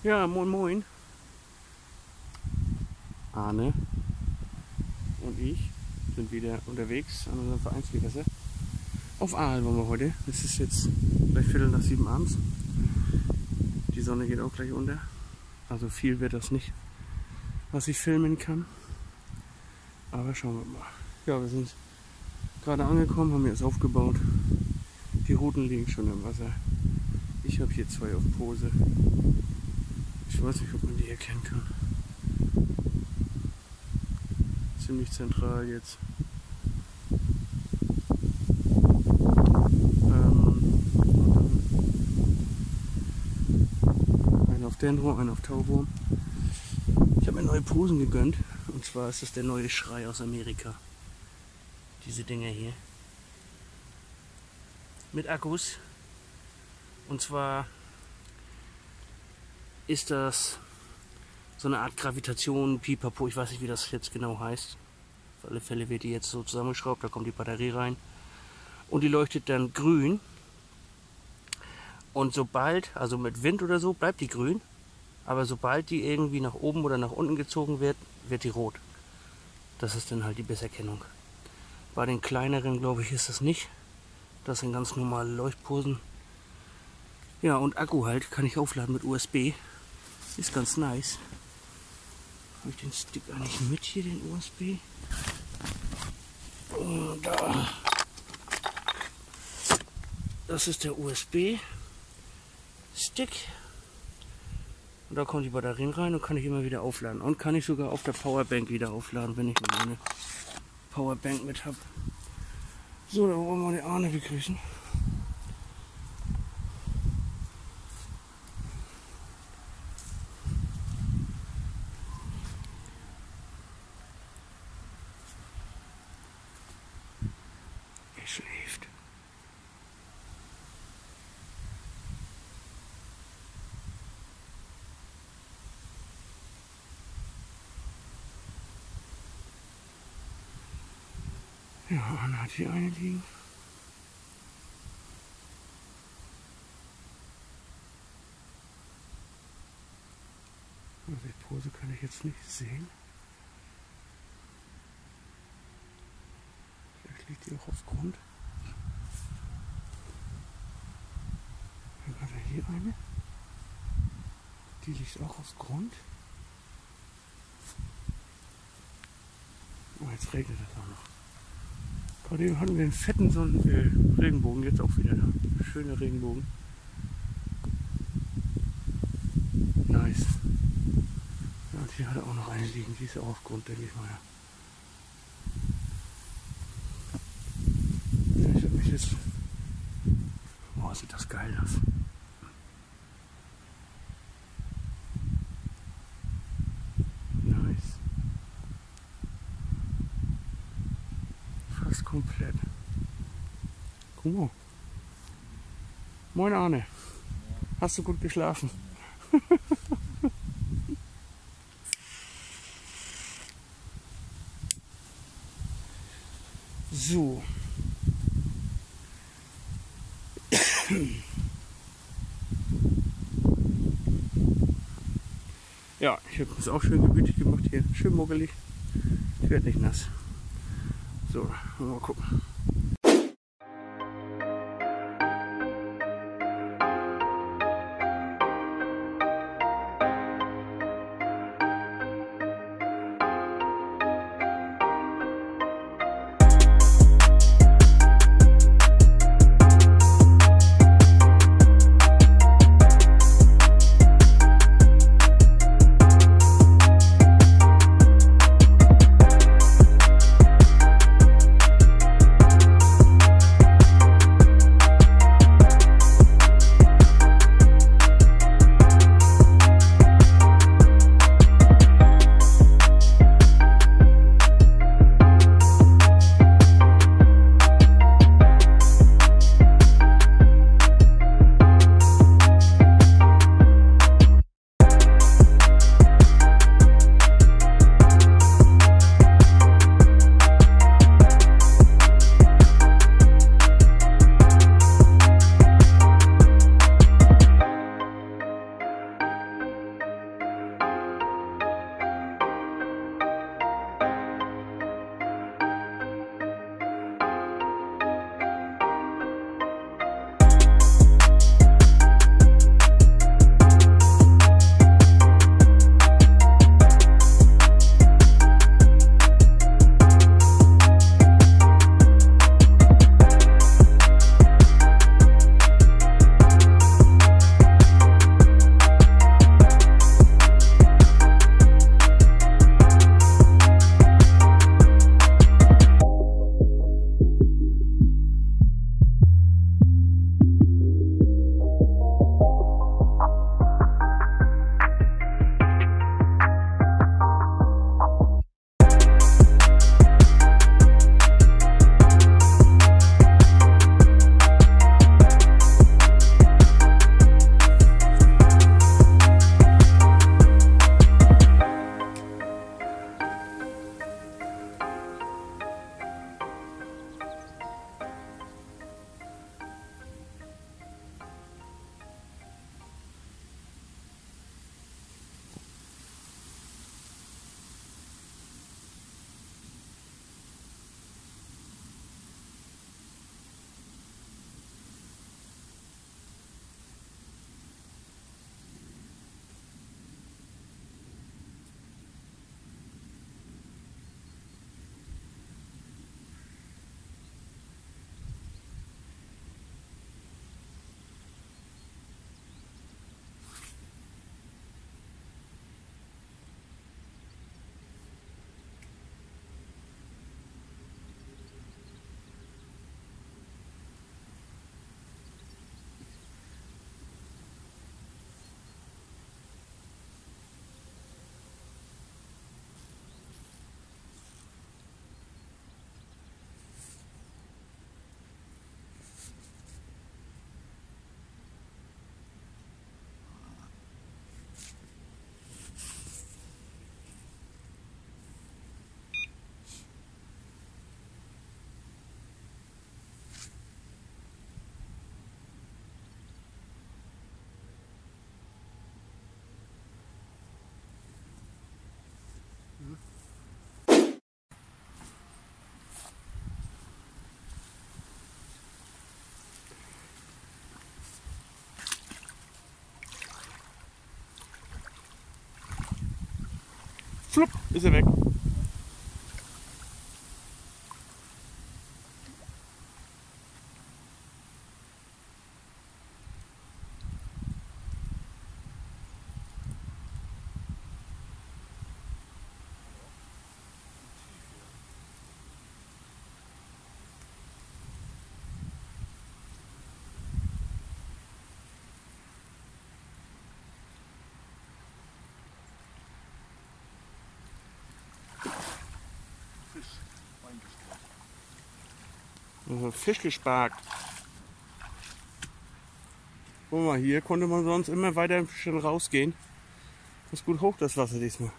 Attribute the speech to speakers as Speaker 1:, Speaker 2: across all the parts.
Speaker 1: Ja, moin moin. Arne und ich sind wieder unterwegs an unserem Vereinsgewässer. Auf Aal wollen wir heute. Es ist jetzt gleich 6:45 abends. Die Sonne geht auch gleich unter. Also viel wird das nicht, was ich filmen kann. Aber schauen wir mal. Ja, wir sind gerade angekommen, haben jetzt aufgebaut. Die Ruten liegen schon im Wasser. Ich habe hier 2 auf Pose. Ich weiß nicht, ob man die erkennen kann. Ziemlich zentral jetzt. Einen auf Dendro, einen auf Tauwurm. Ich habe mir neue Posen gegönnt. Und zwar ist das der neue Schrei aus Amerika. Diese Dinger hier. Mit Akkus. Und zwar ist das so eine Art Gravitation, Pipapo, ich weiß nicht, wie das jetzt genau heißt. Auf alle Fälle wird die jetzt so zusammengeschraubt, da kommt die Batterie rein. Und die leuchtet dann grün. Und sobald, also mit Wind oder so, bleibt die grün. Aber sobald die irgendwie nach oben oder nach unten gezogen wird, wird die rot. Das ist dann halt die Bisserkennung. Bei den kleineren, glaube ich, ist das nicht. Das sind ganz normale Leuchtposen. Ja, und Akku halt, kann ich aufladen mit USB. Ist ganz nice. Habe ich den Stick eigentlich mit hier, den USB? Und da. Das ist der USB-Stick. Und da kommt die Batterien rein und kann ich immer wieder aufladen. Und kann ich sogar auf der Powerbank wieder aufladen, wenn ich meine Powerbank mit habe. So, da wollen wir den Arne begrüßen. Er schläft. Ja, Arne hat hier eine liegen. Also die Pose kann ich jetzt nicht sehen. Vielleicht liegt die auch auf Grund. Dann hat er hier eine. Die liegt auch auf Grund. Oh, jetzt regnet es auch noch. Bei dem hatten wir einen fetten Regenbogen, jetzt auch wieder da. Schöner Regenbogen. Nice. Ja, und hier hat er auch noch eine liegen, die ist auch auf Grund, denke ich mal. Ja, ich habe mich jetzt... Oh, sieht das geil aus. Nice. Fast komplett. Guck mal. Moin Arne. Hast du gut geschlafen? So. Ja, ich habe es auch schön gemütlich gemacht hier. Schön muggelig. Ich werde nicht nass. So, mal gucken. Flupp, ist er weg. Fisch gesparkt. Guck mal, hier konnte man sonst immer weiter schon rausgehen. Ist gut hoch das Wasser diesmal.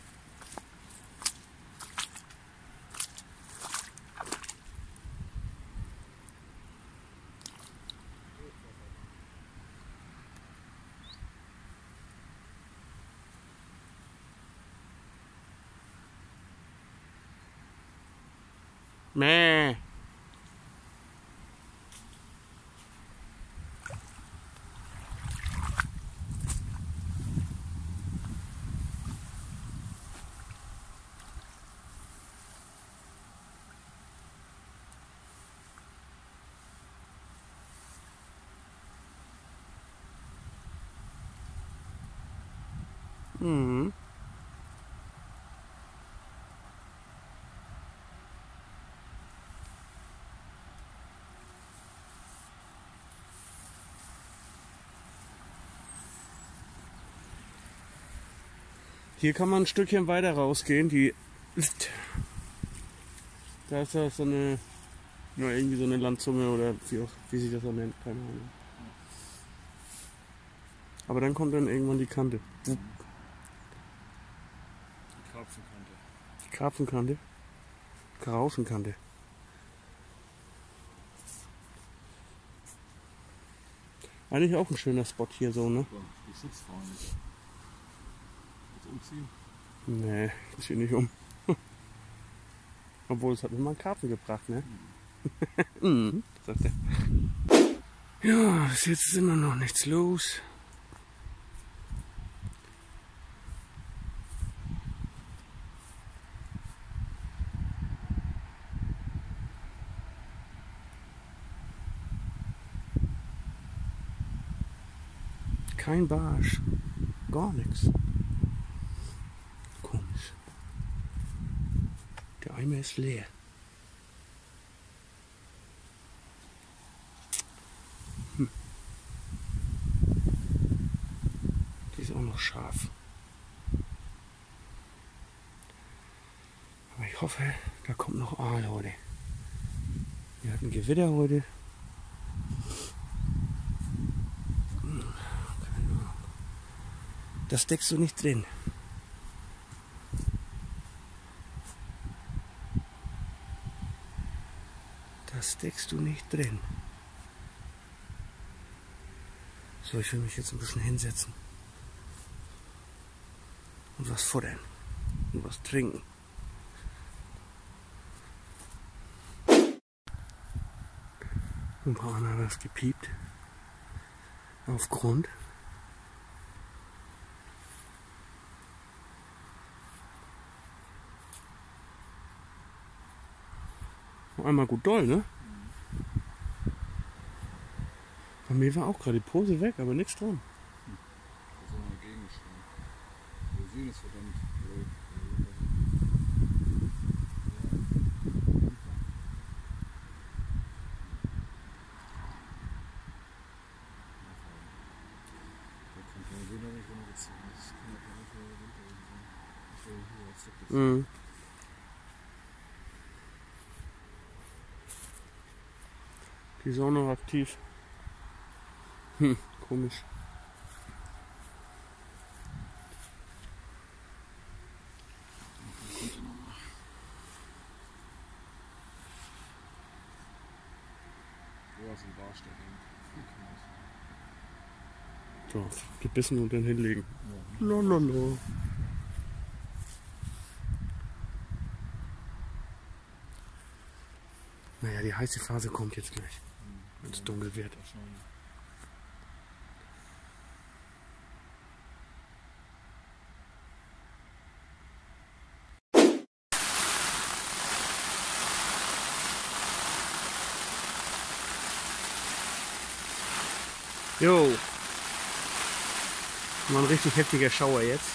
Speaker 1: Mäh. Mhm. Hier kann man ein Stückchen weiter rausgehen. Da ist ja so eine, ja, irgendwie so eine Landzunge oder wie sich das so nennt, keine Ahnung. Aber dann kommt dann irgendwann die Kante.
Speaker 2: Die Karpfenkante.
Speaker 1: Die Karpfenkante? Karauschenkante. Eigentlich auch ein schöner Spot hier so, ne?
Speaker 2: Die Schutzfahne. Jetzt umziehen?
Speaker 1: Nee, ich zieh nicht um. Obwohl, es hat mir mal einen Karpfen gebracht, ne? Mhm, sagt er. Ja, bis jetzt ist immer noch nichts los. Kein Barsch. Gar nichts. Komisch. Der Eimer ist leer. Die ist auch noch scharf. Aber ich hoffe, da kommt noch Aal heute. Wir hatten Gewitter heute. Das steckst du nicht drin. Das steckst du nicht drin. So, ich will mich jetzt ein bisschen hinsetzen. Und was futtern. Und was trinken. Ein paar Mal hat was gepiept. Auf Grund. Einmal gut doll, ne? Bei mir war auch gerade die Pose weg, aber nichts dran.
Speaker 2: Da soll man dagegen stehen. Wir sehen es verdammt blöd.
Speaker 1: Mhm. Die ist auch noch aktiv. Komisch.
Speaker 2: Wo ist ein Barsch dagegen?
Speaker 1: So, gebissen und dann hinlegen. Lololo. Naja, die heiße Phase kommt jetzt gleich, wenn es dunkel wird. Jo. Mal ein richtig heftiger Schauer jetzt.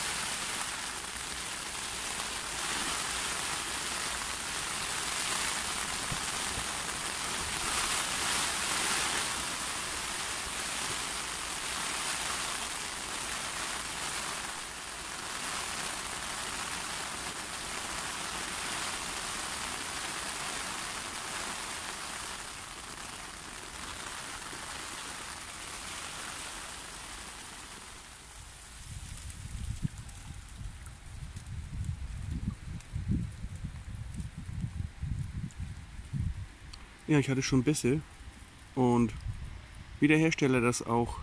Speaker 1: Ja, ich hatte schon Bisse und wie der Hersteller das auch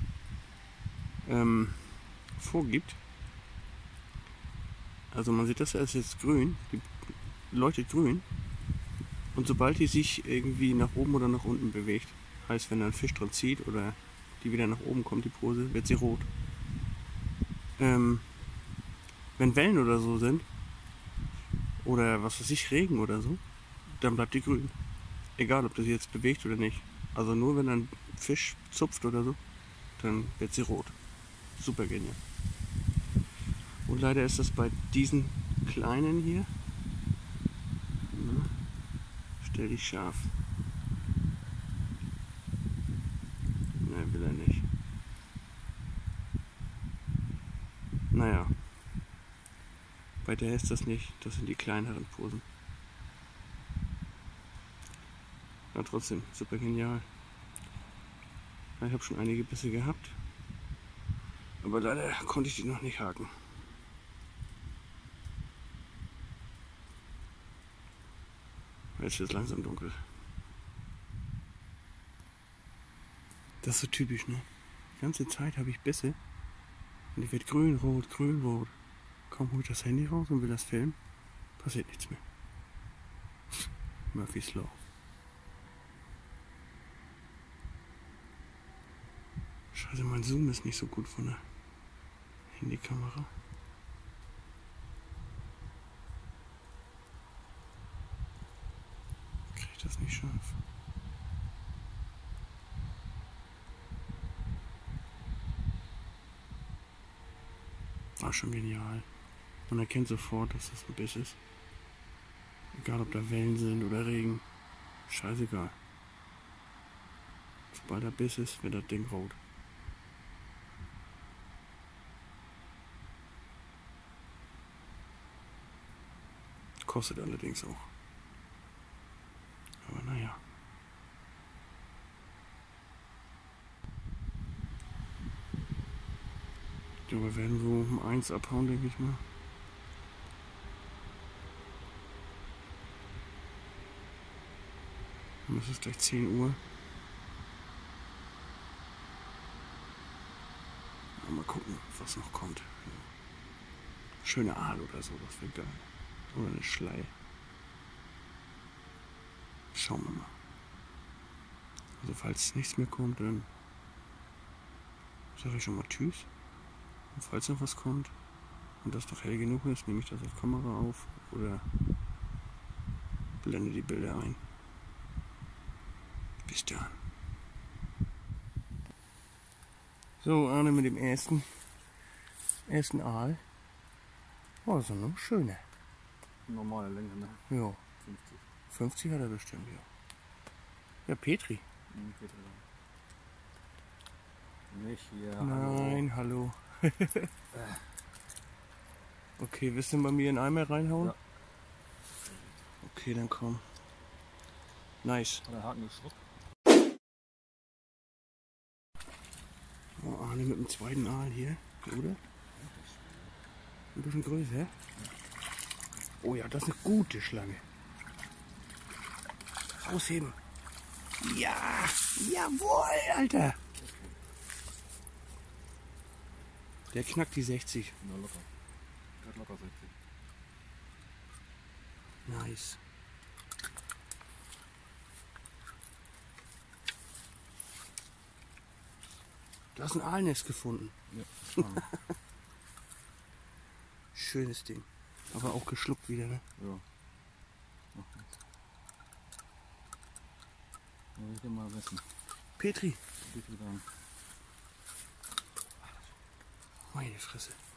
Speaker 1: vorgibt, also man sieht, das ist jetzt grün, die leuchtet grün und sobald die sich irgendwie nach oben oder nach unten bewegt, heißt wenn da ein Fisch dran zieht oder die wieder nach oben kommt, die Pose, wird sie rot. Wenn Wellen oder so sind oder was weiß ich, Regen oder so, dann bleibt die grün. Egal, ob das sie jetzt bewegt oder nicht. Also nur wenn ein Fisch zupft oder so, dann wird sie rot. Super genial. Und leider ist das bei diesen kleinen hier. Na, stell dich scharf. Ne, will er nicht. Naja. Bei der ist das nicht. Das sind die kleineren Posen. Aber trotzdem, super genial. Ich habe schon einige Bisse gehabt. Aber leider konnte ich die noch nicht haken. Jetzt wird es langsam dunkel. Das ist so typisch, ne? Die ganze Zeit habe ich Bisse und die wird grün, rot, grün, rot. Kaum hole ich das Handy raus und will das filmen, passiert nichts mehr. Murphy's Law. Scheiße, mein Zoom ist nicht so gut von der Handykamera. Kriege ich das nicht scharf? War schon genial. Man erkennt sofort, dass das ein Biss ist. Egal ob da Wellen sind oder Regen. Scheißegal. Sobald der Biss ist, wird das Ding rot. Kostet allerdings auch. Aber naja. Ja, wir werden so um 1 abhauen, denke ich mal. Und es ist gleich 10 Uhr. Mal gucken, was noch kommt. Schöne Aal oder so, das wäre geil. Oder eine Schleie. Schauen wir mal. Also falls nichts mehr kommt, dann sage ich schon mal Tschüss. Und falls noch was kommt und das doch hell genug ist, nehme ich das auf Kamera auf oder blende die Bilder ein. Bis dann. So, Arne mit dem ersten Aal. Oh, das ist eine schöne.
Speaker 2: Normale Länge, ne?
Speaker 1: Ja.
Speaker 2: 50.
Speaker 1: 50 hat er bestimmt, ja. Ja, Petri.
Speaker 2: Nicht hier.
Speaker 1: Nein, hallo. Okay, willst du bei mir in den Eimer reinhauen?
Speaker 2: Ja.
Speaker 1: Okay, dann komm. Nice.
Speaker 2: Hat der Haken geschluckt?
Speaker 1: Oh, Arne mit dem zweiten Aal hier, oder? Ein bisschen größer. Oh ja, das ist eine gute Schlange. Rausheben. Ja, jawohl, Alter. Der knackt die 60.
Speaker 2: Na locker. Der hat locker 60.
Speaker 1: Nice. Du hast ein Aalnest gefunden.
Speaker 2: Ja, spannend.
Speaker 1: Schönes Ding. Aber auch geschluckt wieder, ne?
Speaker 2: Ja. Macht nichts. Ja, ich will mal wissen.
Speaker 1: Petri.
Speaker 2: Wie viel dann?
Speaker 1: Meine Fresse.